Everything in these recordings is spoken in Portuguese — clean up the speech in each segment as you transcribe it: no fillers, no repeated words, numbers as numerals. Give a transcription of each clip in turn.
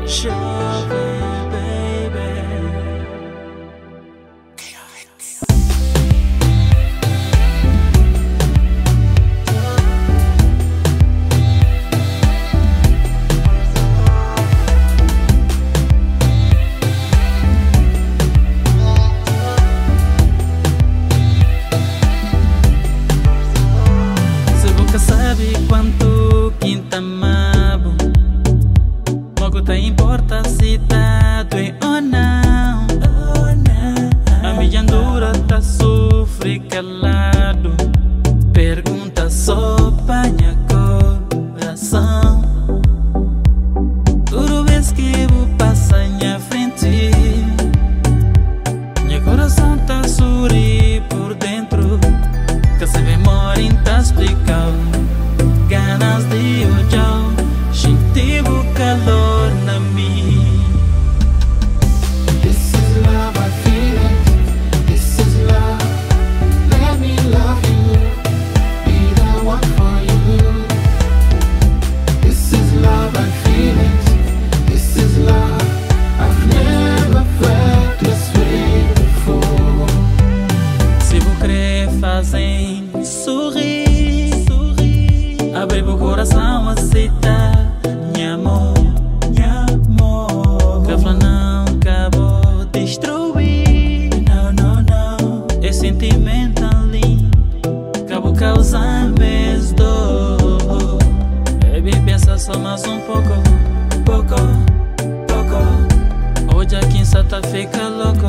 Jov Veiga. Se você sabe quanto quinta amabo, logo tá importa se tá doendo ou não. A minha dura tá sofre calado, pergunta só pra minha coração. Toda vez que vou passar minha frente, meu coração tá sorri por dentro, que se memória tá explicando. Ganas de olhar, senti o calor na mim. This is love, I feel it. This is love. Let me love you. Be the one for you. This is love, I feel it. This is love. I've never felt this way before. Se vou querer fazer sorrir, abre o coração, aceita, meu amor, que a não acabou destruir. Não, é sentimento ali, acabou causando mais dor. Baby, pensa só mais um pouco. Hoje aqui em Santa fica louco.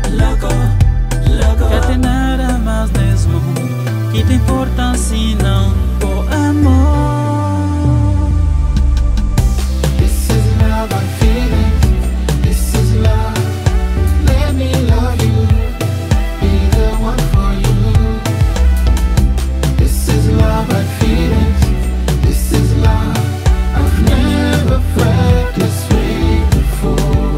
Quer ter nada mais nesse mundo que tem importância não o amor. This is love, I feel it. This is love. Let me love you. Be the one for you. This is love, I feel it. This is love. I've never felt this way before.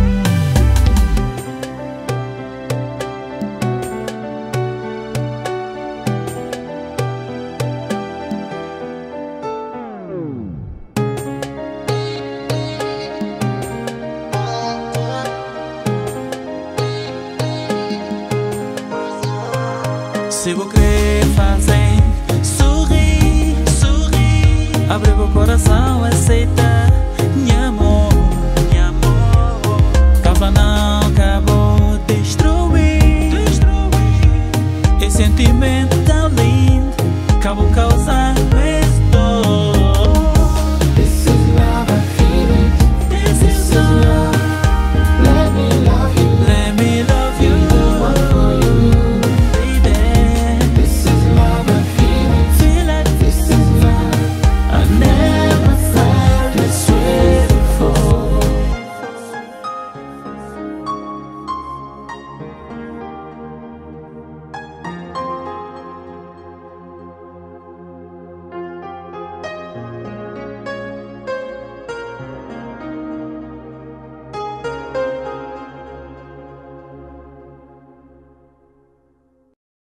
Se vou querer fazer sorrir, abre o coração, aceita.